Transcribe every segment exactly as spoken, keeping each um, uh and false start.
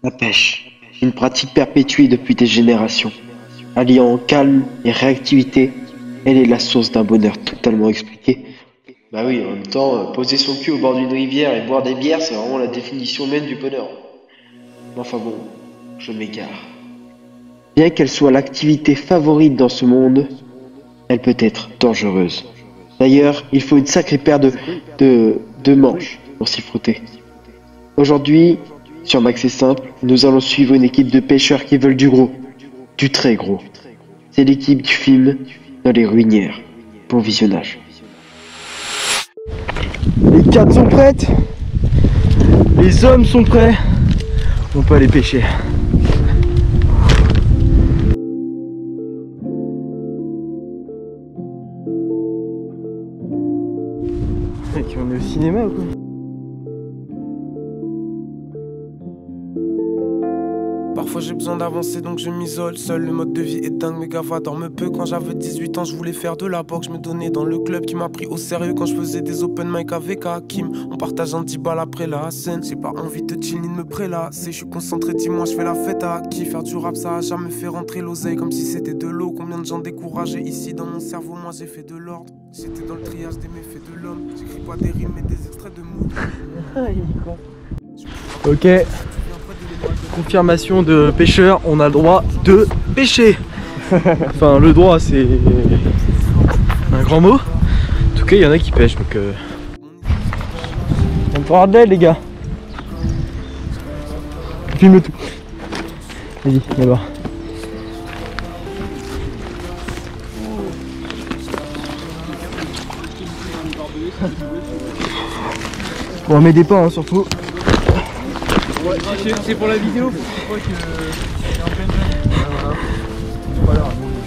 La pêche, une pratique perpétuée depuis des générations. Alliant calme et réactivité, elle est la source d'un bonheur totalement expliqué. Bah oui, en même temps, euh, poser son cul au bord d'une rivière et boire des bières, c'est vraiment la définition même du bonheur. Mais enfin bon, je m'égare. Bien qu'elle soit l'activité favorite dans ce monde, elle peut être dangereuse. D'ailleurs, il faut une sacrée paire de, de, de manches pour s'y frotter. Aujourd'hui, sur Max et Simple, nous allons suivre une équipe de pêcheurs qui veulent du gros, du très gros. C'est l'équipe du film Dans les Ruinières. Bon visionnage. Les cartes sont prêtes. Les hommes sont prêts. On peut aller pêcher. Mec, on est au cinéma ou quoi? Parfois j'ai besoin d'avancer donc je m'isole. Seul le mode de vie est dingue, mes gavas dorment peu. Quand j'avais dix-huit ans je voulais faire de la boxe. Je me donnais dans le club qui m'a pris au sérieux. Quand je faisais des open mic avec Hakim, on partage un dix balles après la scène. J'ai pas envie de chill ni de me prélasser. Je suis concentré, dis-moi je fais la fête à qui. Faire du rap ça a jamais fait rentrer l'oseille. Comme si c'était de l'eau, combien de gens découragés ici dans mon cerveau. Moi j'ai fait de l'ordre. J'étais dans le triage des méfaits de l'homme. J'écris pas des rimes mais des extraits de mots. Ok. Confirmation de pêcheur, on a le droit de pêcher. Enfin, le droit, c'est un grand mot. En tout cas, il y en a qui pêchent, donc euh... on pourra d'aide, les gars. Filme tout. Vas-y, là-bas. On va mettre des pains, hein, surtout. C'est pour la vidéo, je crois que c'est en pleine jeune. Voilà.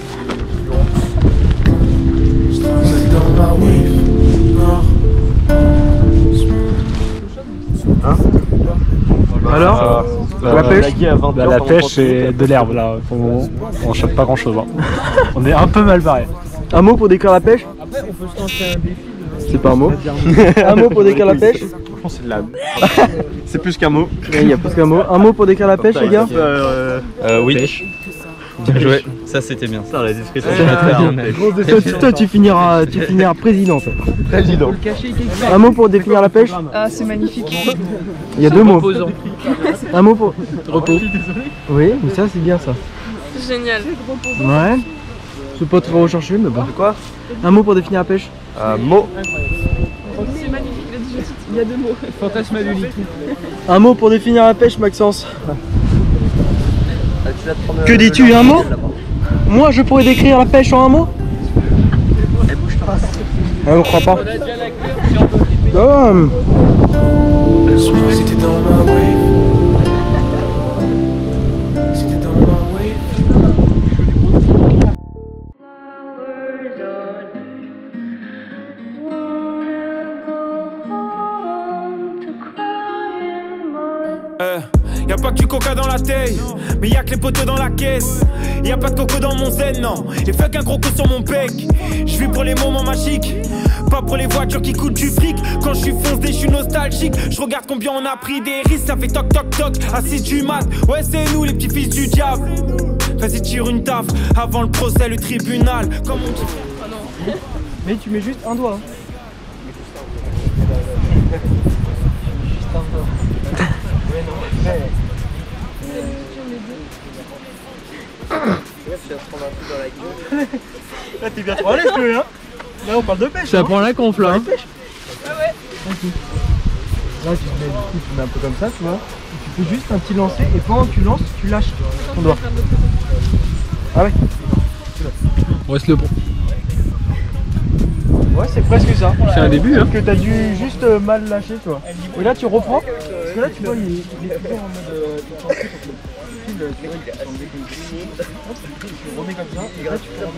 Hein? Alors euh, la pêche la, bah, la pêche et de l'herbe là, on, on chope pas grand chose. Hein. On est un peu mal barré. Un mot pour décrire la pêche? Après on peut se lancer un défi. C'est pas un mot. Un mot pour décrire la pêche? Franchement c'est de la... C'est plus qu'un mot. Il y a plus qu'un mot. Un mot pour décrire la pêche, les gars? euh, euh, Oui. Pêche. Bien joué. Ça c'était bien. Ça la description. Toi, toi tu finiras, tu finiras président. Toi. Président. Un mot pour définir la pêche? Ah, c'est magnifique. Il y a deux mots. Reposant. Un mot pour... Repos. Oui, mais ça c'est bien ça. Génial. Ouais. C'est pas très recherché, mais bon. Quoi? Un mot pour définir la pêche? Un mot. C'est magnifique, il a dit je cite, il y a deux mots. Fantasme du lit. Un mot pour définir la pêche, Maxence? Que dis-tu, un mot? Moi je pourrais décrire la pêche en un mot? Ah, on croit pas. Oh. C'était dans ma wave. C'était dans ma wave. Euh, y'a pas que du coca dans la taille, mais y'a que les poteaux dans la caisse. Y'a pas de coco dans mon zen, non. Et fuck un gros coup sur mon pec. J'vis pour les moments magiques, pas pour les voitures qui coûtent du fric. Quand je suis foncé, je suis nostalgique. Je regarde combien on a pris des risques, ça fait toc toc toc. Assis du mat, ouais c'est nous les petits fils du diable. Vas-y tire une taf, avant le procès, le tribunal. Comme on dit. Oh non. Mais tu mets juste un doigt. Hein. Là t'es bien trop à l'aise, hein. Là on parle de pêche. Ça hein. prend la confle là. Ah ouais. Là tu te mets, du coup, tu mets un peu comme ça, tu vois. Et tu fais juste un petit lancer et pendant que tu lances, tu lâches ton doigt. Ah ouais. On reste le bon. Ouais, c'est presque ça. C'est un début, hein. Que t'as dû juste euh, mal lâcher, tu vois. Et là tu reprends. Parce que là tu vois, il est, il est toujours en mode. Euh, tu vois, tu vois, il est assemblé comme ça. Tu remets comme ça. Et là tu prends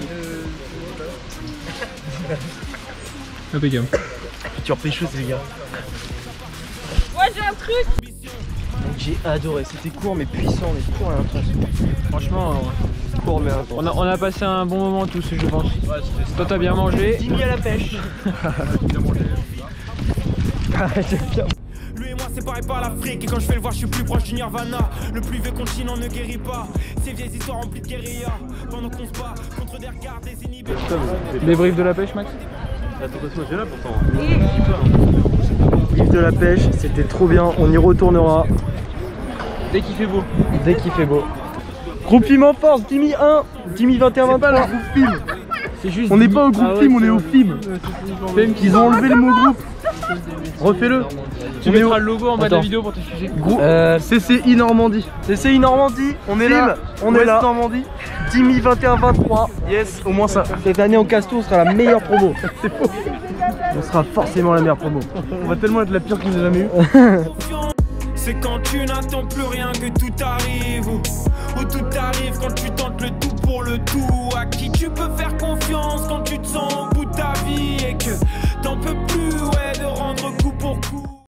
de. Impeccable. Futur pécheuse, les gars. Ouais, j'ai un truc. Donc j'ai adoré. C'était court mais puissant, mais court et intense. Franchement, Court mais intense. on a, on a passé un bon moment tous, je pense. Toi t'as bien mangé. Dîner à la pêche. Lui et moi c'est séparés par l'Afrique. Et quand je fais le voir, je suis plus proche du Nirvana. Le plus vieux continent ne guérit pas. Ces vieilles histoires remplies de guérilla. Pendant qu'on se bat contre des regards désinhibés. Débrief de la pêche, Max? Attends, moi j'ai là pourtant. Débrief de la pêche, c'était trop bien, on y retournera. Dès qu'il fait beau. Dès qu'il fait beau. Groupe Film en force, Timmy un, Timmy vingt et un vingt-trois. C'est pas le groupe Film. C'est juste. On n'est pas au groupe ah ouais, Film, on est au Film. Ils ont enlevé le mot groupe. Refais-le. Tu mettras le logo en bas de la vidéo pour te suivre. Groupe euh, C C I Normandie. C C I Normandie, on est là. On est là. Normandie. Timmy vingt et un vingt-trois. Yes, au moins ça. Cette année en Casto, on sera la meilleure promo. C'est faux. On sera forcément la meilleure promo. On va tellement être la pire qu'ils aient jamais eu. C'est quand tu n'attends plus rien que tout arrive. Ou, ou tout arrive quand tu tentes le tout pour le tout. À qui tu peux faire confiance quand tu te sens au bout de ta vie et que t'en peux plus, ouais, de rendre coup pour coup.